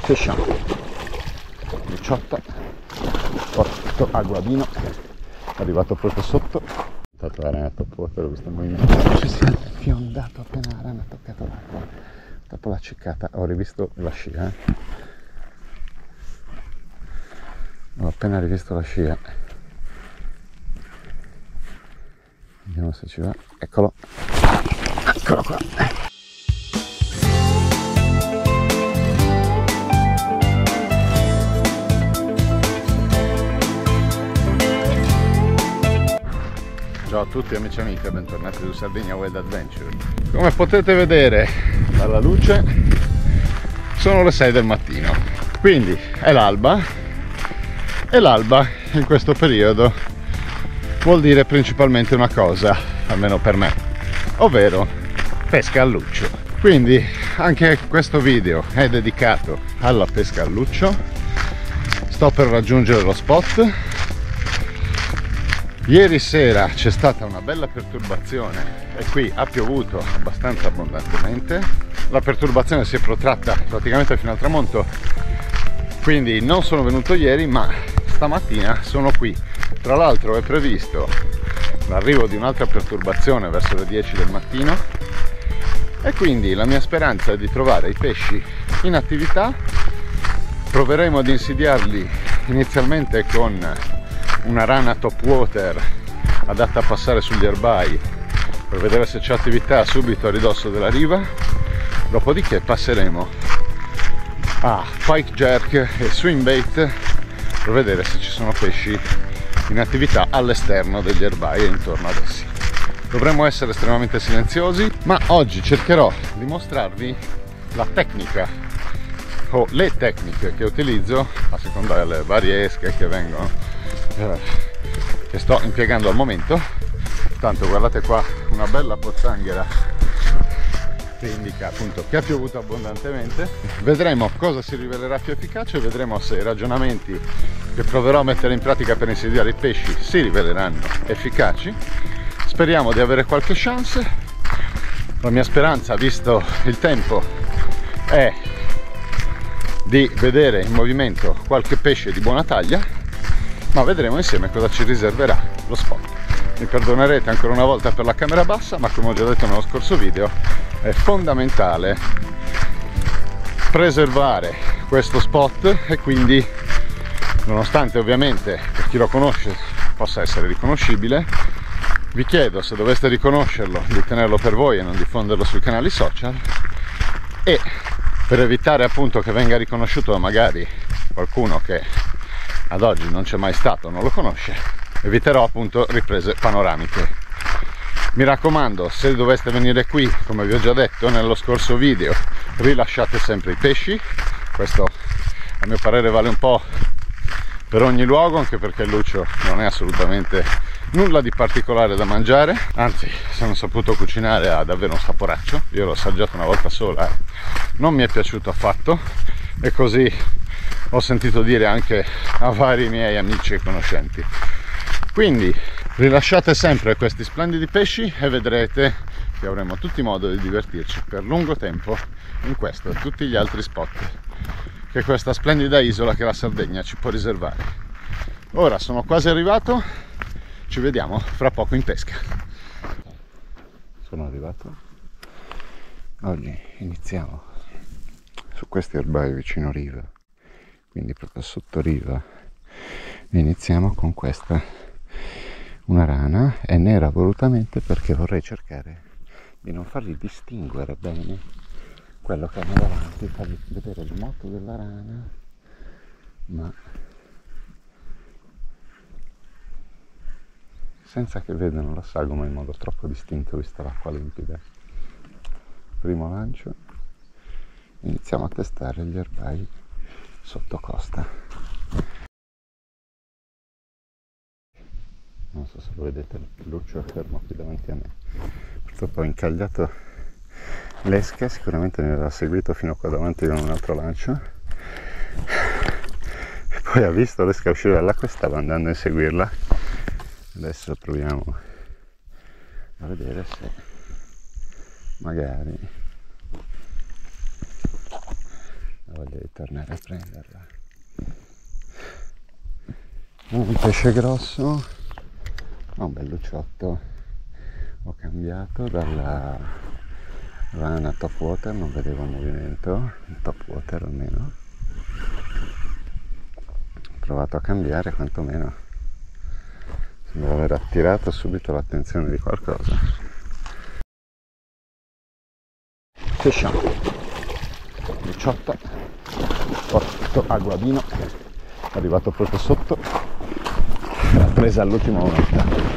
pesciamo 18, porto aguadino, è arrivato proprio sotto, tanto la rana top water, ho visto il movimento, ci si è fiondato appena la rana ha toccato l'acqua, dopo la ciccata ho rivisto la scia, ho appena rivisto la scia, vediamo se ci va, eccolo qua. Ciao a tutti amici e amiche, bentornati su Sardinia Wild Adventure. Come potete vedere dalla luce sono le 6 del mattino, quindi è l'alba, e l'alba in questo periodo vuol dire principalmente una cosa, almeno per me, ovvero pesca al luccio. Quindi anche questo video è dedicato alla pesca al luccio. Sto per raggiungere lo spot. Ieri sera c'è stata una bella perturbazione e qui ha piovuto abbastanza abbondantemente. La perturbazione si è protratta praticamente fino al tramonto, quindi non sono venuto ieri, ma stamattina sono qui. Tra l'altro è previsto l'arrivo di un'altra perturbazione verso le 10 del mattino e quindi la mia speranza è di trovare i pesci in attività. Proveremo ad insidiarli inizialmente con una rana top water adatta a passare sugli erbai per vedere se c'è attività subito a ridosso della riva, dopodiché passeremo a pike jerk e swim bait per vedere se ci sono pesci in attività all'esterno degli erbai e intorno ad essi. Dovremmo essere estremamente silenziosi, ma oggi cercherò di mostrarvi la tecnica o le tecniche che utilizzo a seconda delle varie esche che sto impiegando al momento. Tanto guardate qua una bella pozzanghera che indica appunto che ha piovuto abbondantemente. Vedremo cosa si rivelerà più efficace, vedremo se i ragionamenti che proverò a mettere in pratica per insediare i pesci si riveleranno efficaci. Speriamo di avere qualche chance. La mia speranza, visto il tempo, è di vedere in movimento qualche pesce di buona taglia, ma vedremo insieme cosa ci riserverà lo spot. Mi perdonerete ancora una volta per la camera bassa, ma come ho già detto nello scorso video è fondamentale preservare questo spot e quindi, nonostante ovviamente per chi lo conosce possa essere riconoscibile, vi chiedo, se doveste riconoscerlo, di tenerlo per voi e non diffonderlo sui canali social, e per evitare appunto che venga riconosciuto da magari qualcuno che ad oggi non c'è mai stato, non lo conosce, eviterò appunto riprese panoramiche. Mi raccomando, se doveste venire qui, come vi ho già detto nello scorso video, rilasciate sempre i pesci. Questo a mio parere vale un po' per ogni luogo, anche perché il luccio non è assolutamente nulla di particolare da mangiare, anzi, se non saputo cucinare ha davvero un saporaccio. Io l'ho assaggiato una volta sola e non mi è piaciuto affatto, e così ho sentito dire anche a vari miei amici e conoscenti. Quindi rilasciate sempre questi splendidi pesci e vedrete che avremo tutti modo di divertirci per lungo tempo in questo e tutti gli altri spot che questa splendida isola che la Sardegna ci può riservare. Ora sono quasi arrivato, ci vediamo fra poco in pesca. Sono arrivato, oggi iniziamo su questi erbai vicino riva, quindi proprio sotto riva, e iniziamo con questa, una rana, è nera volutamente perché vorrei cercare di non fargli distinguere bene quello che hanno davanti, fargli vedere il moto della rana, ma senza che vedano la sagoma in modo troppo distinto vista l'acqua limpida. Primo lancio, iniziamo a testare gli erbai sotto costa. Non so se lo vedete, il luccio è fermo qui davanti a me. Purtroppo ho incagliato l'esca, sicuramente mi aveva seguito fino a qua davanti con un altro lancio, e poi ha visto l'esca uscire dall'acqua e stava andando a inseguirla. Adesso proviamo a vedere se magari voglia di tornare a prenderla. Un pesce grosso, un bel lucciotto. Ho cambiato dalla rana top water, non vedevo movimento, top water almeno. Ho provato a cambiare, quantomeno sembra aver attirato subito l'attenzione di qualcosa. Pesciamo, lucciotto, porto a guadino, è arrivato proprio sotto, l'ha presa all'ultimo momento.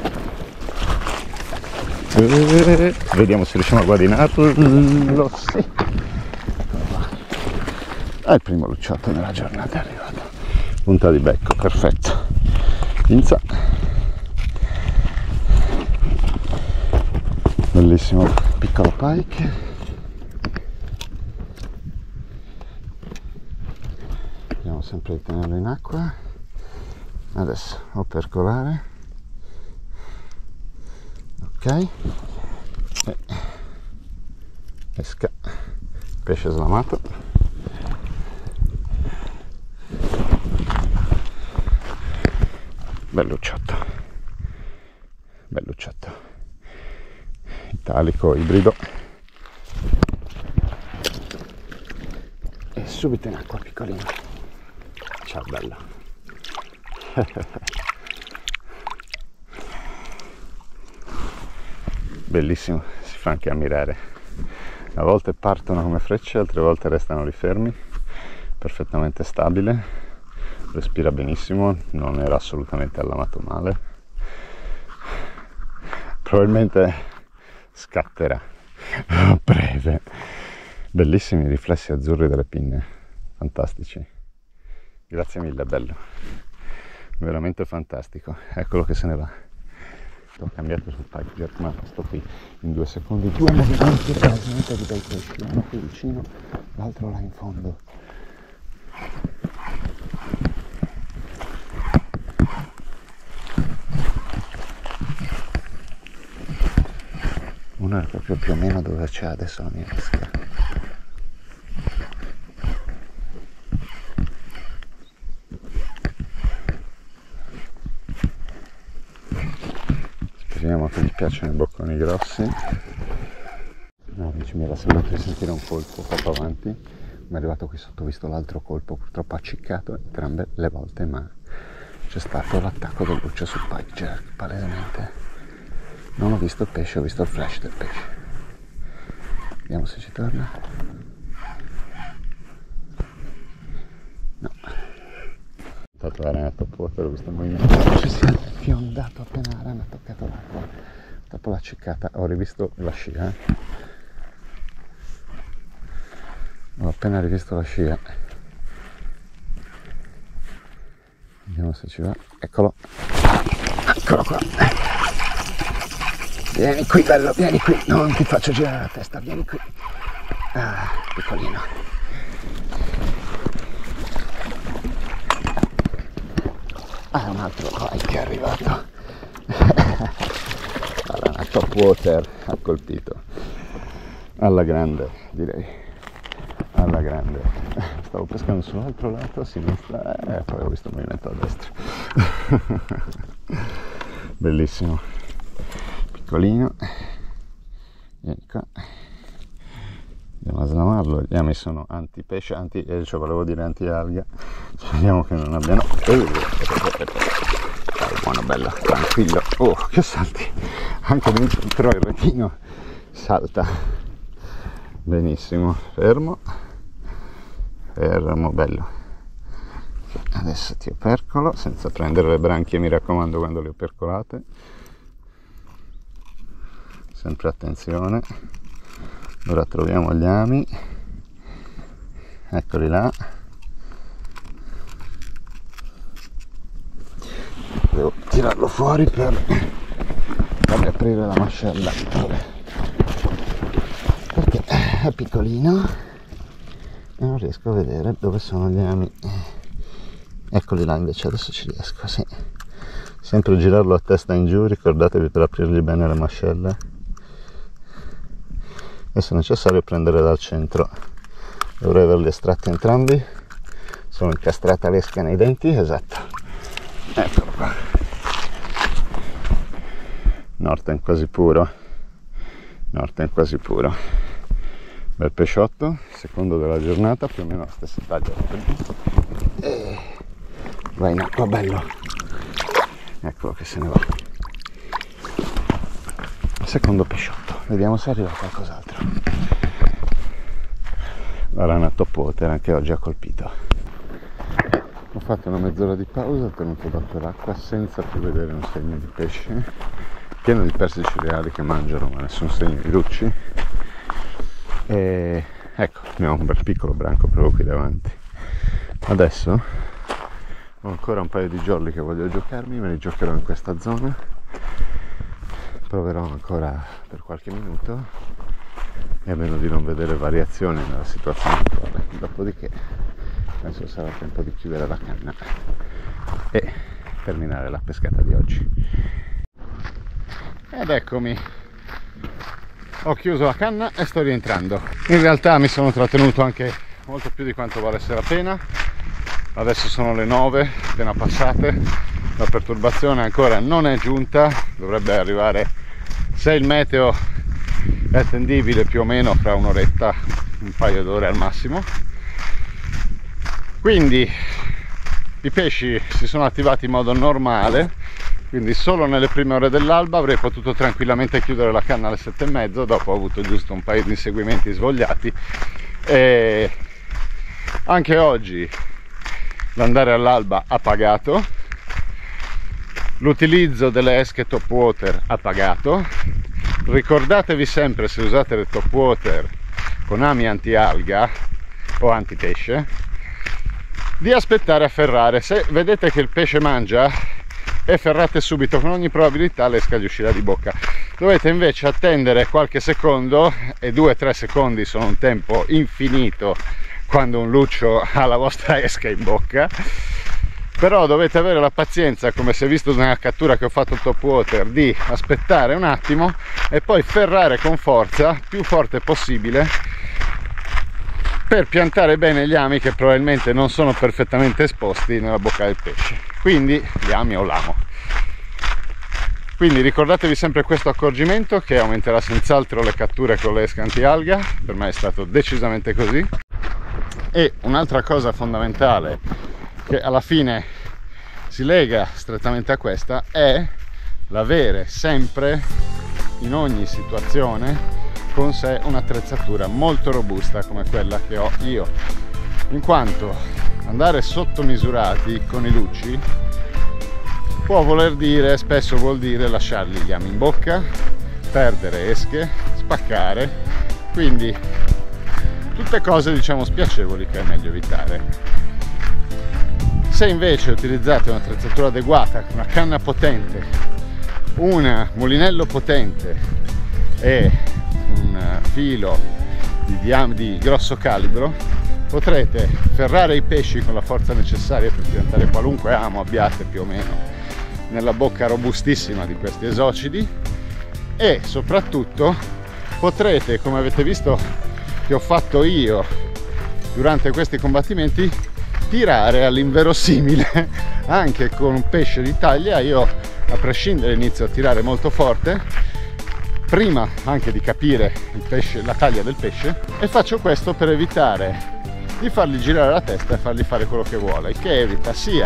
Vediamo se riusciamo a guadinarlo. Sì. Il primo lucciotto nella giornata è arrivato. Punta di becco, perfetto. Pinza. Bellissimo piccolo pike. Vediamo sempre di tenerlo in acqua. Adesso o percolare. Ok, esca, pesce slamato, bellucciotto, italico ibrido e subito in acqua piccolino. Ciao bello. Bellissimo, si fa anche ammirare. A volte partono come frecce, altre volte restano lì fermi, perfettamente stabile, respira benissimo, non era assolutamente allamato male. Probabilmente scatterà a breve. Bellissimi i riflessi azzurri delle pinne, fantastici. Grazie mille, bello. Veramente fantastico. Eccolo che se ne va. Ho cambiato sul pike jerk, ma sto qui in 2 secondi. 2 movimenti praticamente di bei pesci, uno qui vicino, l'altro là in fondo. Uno è proprio più o meno dove c'è adesso la mia esca. Speriamo che gli piacciono i bocconi grossi. No, amici, mi era sembrato di sentire un colpo poco avanti. Mi è arrivato qui sotto, ho visto l'altro colpo, purtroppo acciccato entrambe le volte, ma c'è stato l'attacco del luccio sul pike jerk, palesemente. Non ho visto il pesce, ho visto il flash del pesce. Vediamo se ci torna. No. Ho stato la rana top water, ho visto il movimento. Ci si è fiondato appena la rana ha toccato l'acqua. Dopo l'ha ciccata, ho rivisto la scia. Ho appena rivisto la scia. Vediamo se ci va. Eccolo. Eccolo qua. Vieni qui bello, vieni qui. Non ti faccio girare la testa, vieni qui. Ah, piccolino. Ah, un altro pike è arrivato. La rana top water ha colpito. Alla grande, direi. Alla grande. Stavo pescando sull'altro lato a sinistra e poi ho visto il movimento a destra. Bellissimo, piccolino. Vieni qua, andiamo a slamarlo. Gli ami sono antipesce, cioè volevo dire anti-alga. Speriamo che non abbiano. Buono, bello, tranquillo. Oh, che salti, anche dentro il retino salta benissimo. Fermo, bello. Adesso ti opercolo senza prendere le branchie, mi raccomando, quando le ho percolate, sempre attenzione. Ora troviamo gli ami, eccoli là. Devo tirarlo fuori per farmi aprire la mascella perché è piccolino e non riesco a vedere dove sono gli ami. Eccoli là, invece adesso ci riesco, sì. Sempre girarlo a testa in giù, ricordatevi per aprirgli bene le mascelle e se necessario prendere dal centro dovrei averli estratti entrambi. Sono incastrata l'esca nei denti, esatto, eccolo qua. Norten quasi puro, Norten quasi puro, bel pesciotto, secondo della giornata, più o meno la stessa taglia. E vai in acqua, bello, eccolo che se ne va. Secondo pesciotto, vediamo se arriva qualcos'altro. La rana top water anche oggi ha colpito. Ho fatto una mezz'ora di pausa, ho tenuto d'occhio l'acqua senza più vedere un segno di pesce, pieno di persici reali che mangiano ma nessun segno di lucci. E ecco, ne ho un bel piccolo branco proprio qui davanti. Adesso ho ancora un paio di jolly che voglio giocarmi, me li giocherò in questa zona. Proverò ancora per qualche minuto e a meno di non vedere variazioni nella situazione attuale, dopodiché penso sarà tempo di chiudere la canna e terminare la pescata di oggi. Ed eccomi, ho chiuso la canna e sto rientrando. In realtà mi sono trattenuto anche molto più di quanto valesse la pena. Adesso sono le 9 appena passate, la perturbazione ancora non è giunta, dovrebbe arrivare, se il meteo è attendibile, più o meno fra un'oretta, un paio d'ore al massimo. Quindi i pesci si sono attivati in modo normale, quindi solo nelle prime ore dell'alba avrei potuto tranquillamente chiudere la canna alle 7:30, dopo ho avuto giusto un paio di inseguimenti svogliati. E anche oggi l'andare all'alba ha pagato, l'utilizzo delle esche top water ha pagato. Ricordatevi sempre, se usate le top water con ami anti-alga o anti-pesce, di aspettare a ferrare. Se vedete che il pesce mangia e ferrate subito, con ogni probabilità l'esca gli uscirà di bocca. Dovete invece attendere qualche secondo, e 2-3 secondi sono un tempo infinito quando un luccio ha la vostra esca in bocca. Però dovete avere la pazienza, come si è visto nella cattura che ho fatto top water, di aspettare un attimo e poi ferrare con forza, più forte possibile, per piantare bene gli ami che probabilmente non sono perfettamente esposti nella bocca del pesce, quindi gli ami o l'amo. Quindi ricordatevi sempre questo accorgimento, che aumenterà senz'altro le catture con le esche anti-alga. Per me è stato decisamente così. E un'altra cosa fondamentale, che alla fine si lega strettamente a questa, è l'avere sempre, in ogni situazione, con sé un'attrezzatura molto robusta come quella che ho io, in quanto andare sottomisurati con i lucci può voler dire, spesso vuol dire, lasciargli gli ami in bocca, perdere esche, spaccare, quindi tutte cose, diciamo, spiacevoli che è meglio evitare. Se invece utilizzate un'attrezzatura adeguata, una canna potente, un mulinello potente e un filo di grosso calibro, potrete ferrare i pesci con la forza necessaria per piantare qualunque amo abbiate più o meno nella bocca robustissima di questi esocidi, e soprattutto potrete, come avete visto che ho fatto io durante questi combattimenti, tirare all'inverosimile anche con un pesce di taglia. Io, a prescindere, inizio a tirare molto forte prima anche di capire il pesce, la taglia del pesce, e faccio questo per evitare di fargli girare la testa e fargli fare quello che vuole, il che evita sia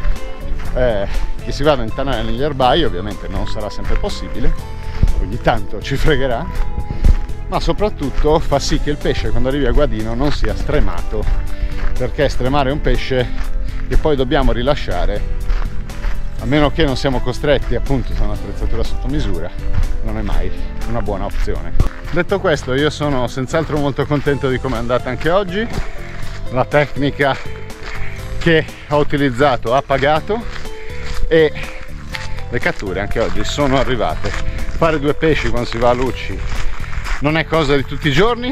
che si vada a intanare negli erbai, ovviamente non sarà sempre possibile, ogni tanto ci fregherà, ma soprattutto fa sì che il pesce, quando arrivi a guadino, non sia stremato, perché stremare un pesce che poi dobbiamo rilasciare, a meno che non siamo costretti appunto da un'attrezzatura sotto misura, non è mai una buona opzione. Detto questo, io sono senz'altro molto contento di come è andata anche oggi. La tecnica che ho utilizzato ha pagato e le catture anche oggi sono arrivate. Fare 2 pesci quando si va a lucci non è cosa di tutti i giorni,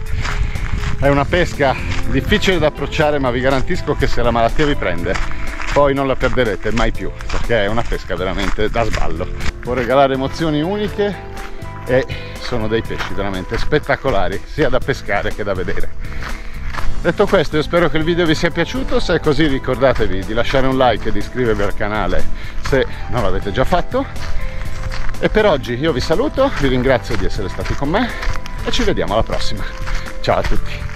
è una pesca difficile da approcciare, ma vi garantisco che se la malattia vi prende poi non la perderete mai più, perché è una pesca veramente da sballo. Può regalare emozioni uniche e sono dei pesci veramente spettacolari, sia da pescare che da vedere. Detto questo, io spero che il video vi sia piaciuto. Se è così, ricordatevi di lasciare un like e di iscrivervi al canale se non l'avete già fatto. E per oggi io vi saluto, vi ringrazio di essere stati con me e ci vediamo alla prossima. Ciao a tutti.